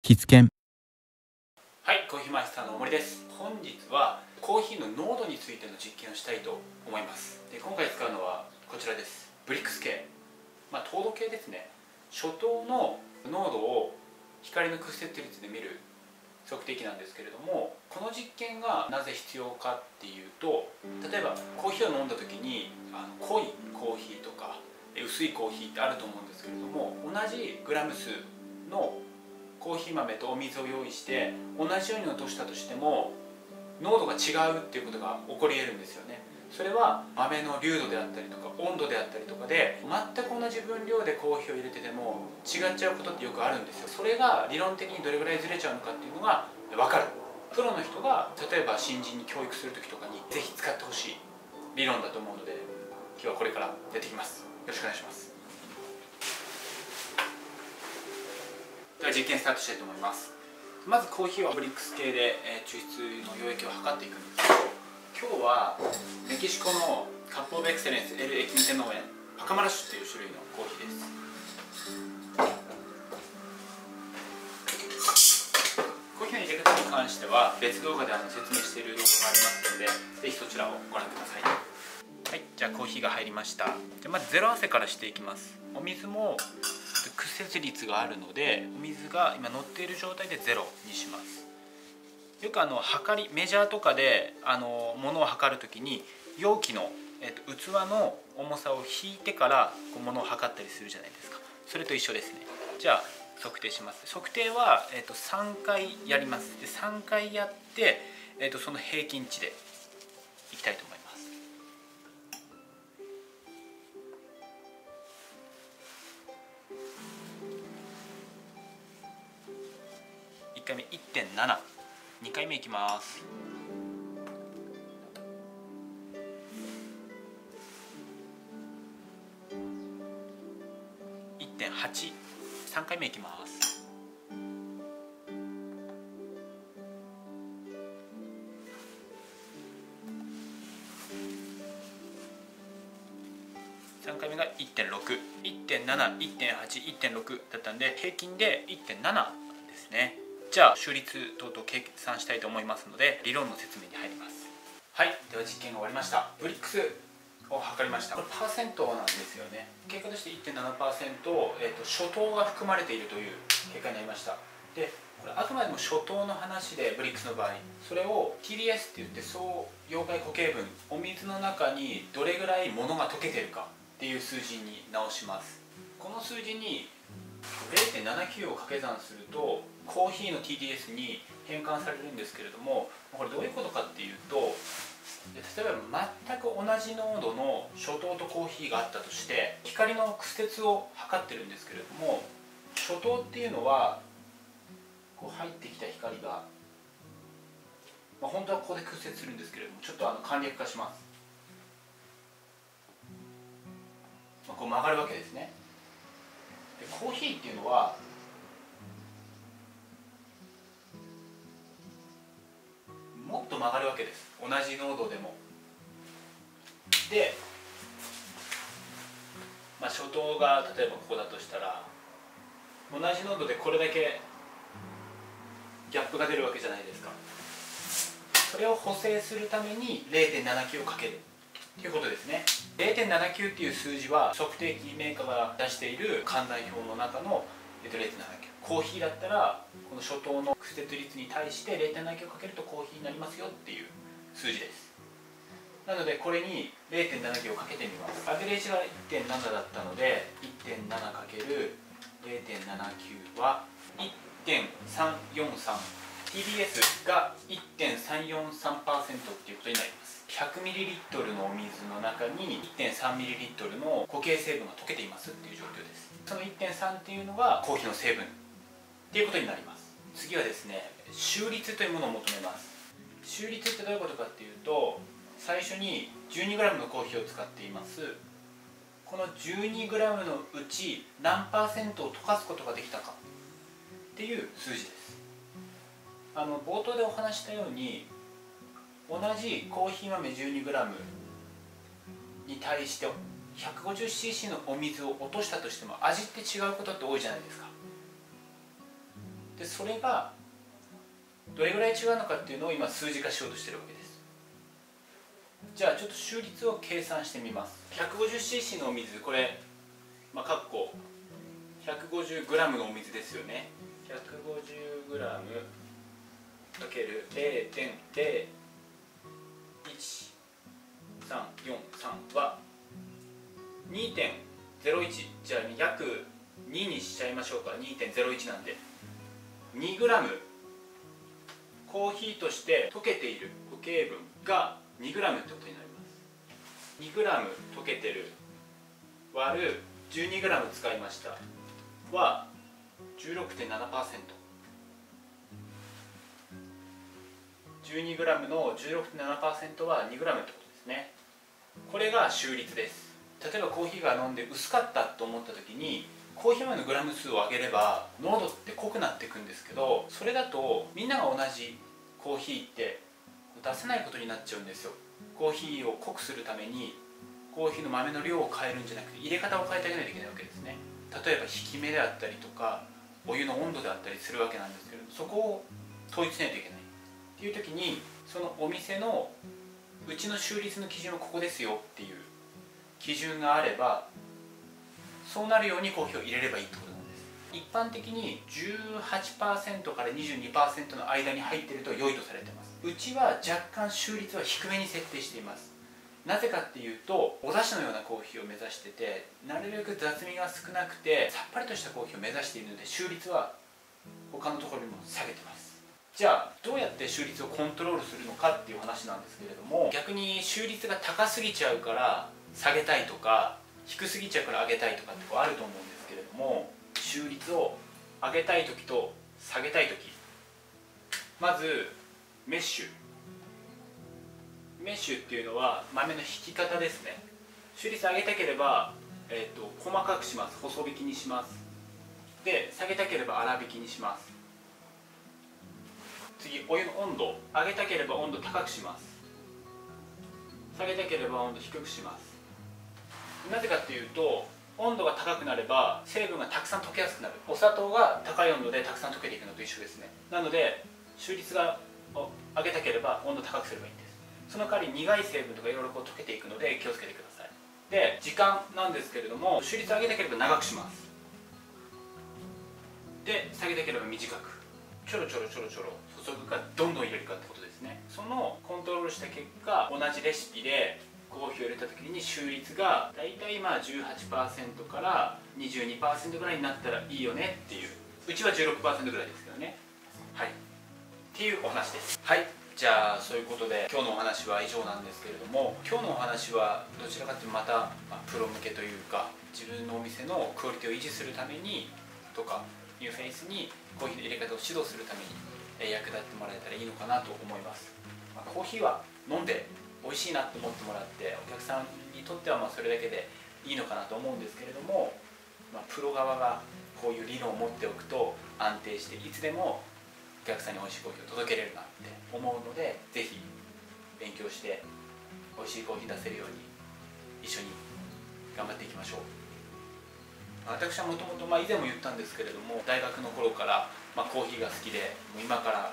キツケン。 はい、コーヒーマイスターの森です。本日はコーヒーの濃度についての実験をしたいと思います。で、今回使うのはこちらです。ブリックス系、糖度計ですね。初等の濃度を光の屈折率で見る測定器なんですけれども、この実験がなぜ必要かっていうと、例えばコーヒーを飲んだ時に濃いコーヒーとか薄いコーヒーってあると思うんですけれども、同じグラム数のコーヒー豆とお水を用意して同じように落としたとしても濃度が違うっていうことが起こり得るんですよね。それは豆の粒度であったりとか温度であったりとかで、全く同じ分量でコーヒーを入れてても違っちゃうことってよくあるんですよ。それが理論的にどれぐらいずれちゃうのかっていうのが分かる。プロの人が例えば新人に教育する時とかにぜひ使ってほしい理論だと思うので、今日はこれからやっていきます。よろしくお願いします。では実験スタートしたいと思います。まずコーヒーはブリックス系で抽出の溶液を測っていくんですけど、今日はメキシコのカップオブエクセレンス L エキンテ農園パカマラッシュという種類のコーヒーです。コーヒーの入れ方に関しては別動画で説明している動画がありますので、ぜひそちらをご覧ください。はい、じゃあコーヒーが入りました。じゃまずゼロ合わせからしていきます。お水も屈折率があるので、お水が今乗っている状態でゼロにします。よくメジャーとかで物を測るときに容器の、器の重さを引いてから物を測ったりするじゃないですか。それと一緒ですね。じゃあ測定します。測定は、3回やります。で3回やって、その平均値でいきたいと思います。1回目 1.7、 2回目いきます。1.8、 3回目いきます。3回目が 1.6、 1.7、 1.8、 1.6 だったんで、平均で 1.7 ですね。じゃあ収率等々計算したいと思いますので、理論の説明に入ります。はい、では実験が終わりました。ブリックスを測りました。これパーセントなんですよね。結果として 1.7%、初等が含まれているという結果になりました。でこれあくまでも初等の話で、ブリックスの場合それを TDS って言って、総溶解固形分、お水の中にどれぐらい物が溶けてるかっていう数字に直します。この数字に 0.79 を掛け算するとコーヒーの TDS に変換されるんですけれども、これどういうことかっていうと、例えば全く同じ濃度の初等とコーヒーがあったとして、光の屈折を測ってるんですけれども、初等っていうのはこう入ってきた光が、本当はここで屈折するんですけれども、ちょっと簡略化します。こう曲がるわけですね。でコーヒーっていうのはもっと曲がるわけです。同じ濃度でも。で、初等が例えばここだとしたら、同じ濃度でこれだけギャップが出るわけじゃないですか。それを補正するために 0.79 をかけるということですね。 0.79 っていう数字は測定器メーカーが出している簡単表の中の 0.79。コーヒーだったらこの初等の屈折率に対して 0.79 をかけるとコーヒーになりますよっていう数字です。なのでこれに 0.79 をかけてみます。アベレージが 1.7 だったので 1.7×0.79 は 1.343、 TDS が 1.343% っていうことになります。 100ml のお水の中に 1.3ml の固形成分が溶けていますっていう状況です。その 1.3 っていうのがコーヒーの成分っていうことになります。次はですね、収率というものを求めます。収率ってどういうことかっていうと、最初に 12g のコーヒーを使っています。この 12g のうち何%を溶かすことができたかっていう数字です。冒頭でお話したように、同じコーヒー豆 12g に対して 150cc のお水を落としたとしても味って違うことって多いじゃないですか。ででそれがどれぐらい違うのかっていうのを今数字化しようとしてるわけです。じゃあちょっと収率を計算してみます。 150cc のお水、これ括弧 150g のお水ですよね。 150g かける 0.01343は 2.01、 じゃあ約2にしちゃいましょうか。 2.01 なんで 2g、 コーヒーとして溶けている固形分が 2g ってことになります。 2g 溶けてる割る 12g 使いましたは 16.7%。 12g の 16.7% は 2g ってことですね。これが収率です。例えばコーヒーが飲んで薄かったと思った時にコーヒー豆のグラム数を上げれば濃度って濃くなっていくんですけど、それだとみんなが同じコーヒーって出せないことになっちゃうんですよ。コーヒーを濃くするためにコーヒーの豆の量を変えるんじゃなくて入れ方を変えてあげないといけないわけですね。例えば引き目であったりとかお湯の温度であったりするわけなんですけど、そこを統一しないといけないっていう時に、そのお店のうちの収率の基準はここですよっていう基準があれば、そうなるようにコーヒーを入れればいいってことなんです。一般的に 18% から 22% の間に入っていると良いとされています。うちは若干収率は低めに設定しています。なぜかっていうと、お出汁のようなコーヒーを目指してて、なるべく雑味が少なくてさっぱりとしたコーヒーを目指しているので、収率は他のところにも下げてます。じゃあどうやって収率をコントロールするのかっていう話なんですけれども、逆に収率が高すぎちゃうから下げたいとか、低すぎちゃうから上げたいとかってあると思うんですけれども、収率を上げたい時と下げたい時、まずメッシュっていうのは豆の引き方ですね。収率上げたければ、細かくします。細引きにします。で下げたければ粗引きにします。次、お湯の温度、上げたければ温度高くします。下げたければ温度低くします。なぜかっていうと、温度が高くなれば成分がたくさん溶けやすくなる。お砂糖が高い温度でたくさん溶けていくのと一緒ですね。なので収率が上げたければ温度高くすればいいんです。その代わり苦い成分とかいろいろ溶けていくので気をつけてください。で時間なんですけれども、収率上げたければ長くします。で下げたければ短く、ちょろちょろ注ぐかどんどん入れるかってことですね。そのコントロールした結果、同じレシピでコーヒーを入れた時に収率がだいたい18% から 22% ぐらいになったらいいよねっていう。うちは 16% ぐらいですけどね。はい、っていうお話です。はい、じゃあそういうことで今日のお話は以上なんですけれども、今日のお話はどちらかというとまた、プロ向けというか、自分のお店のクオリティを維持するためにとか、ニューフェイスにコーヒーの入れ方を指導するために役立ってもらえたらいいのかなと思います。コーヒーは飲んで美味しいなと思ってもらって、お客さんにとってはそれだけでいいのかなと思うんですけれども、プロ側がこういう理論を持っておくと安定していつでもお客さんに美味しいコーヒーを届けれるなって思うので、ぜひ勉強して美味しいコーヒー出せるように一緒に頑張っていきましょう。私はもともと以前も言ったんですけれども、大学の頃からコーヒーが好きで、今から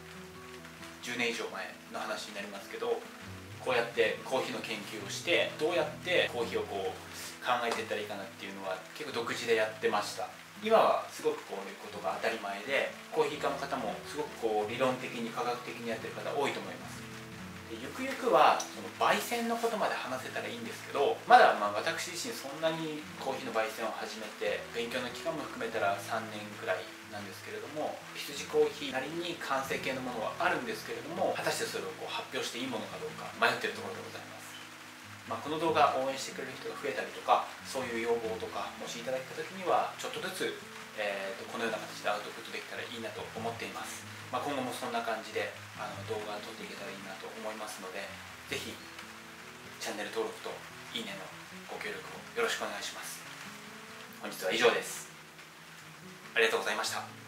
10年以上前の話になりますけど、こうやってコーヒーの研究をして、どうやってコーヒーを考えていったらいいかなっていうのは結構独自でやってました。今はすごくこういうことが当たり前で、コーヒー科の方もすごく理論的に科学的にやってる方多いと思います。でゆくゆくはその焙煎のことまで話せたらいいんですけど、まだ私自身そんなにコーヒーの焙煎を始めて、勉強の期間も含めたら3年ぐらいなんですけれども、羊コーヒーなりに完成形のものはあるんですけれども、果たしてそれを発表していいものかどうか迷っているところでございます。この動画を応援してくれる人が増えたりとか、そういう要望とかもしいただいた時にはちょっとずつ、このような形でアウトプットできたらいいなと思っています。今後もそんな感じで動画を撮っていけたらいいなと思いますので、ぜひチャンネル登録といいねのご協力をよろしくお願いします。本日は以上です。ありがとうございました。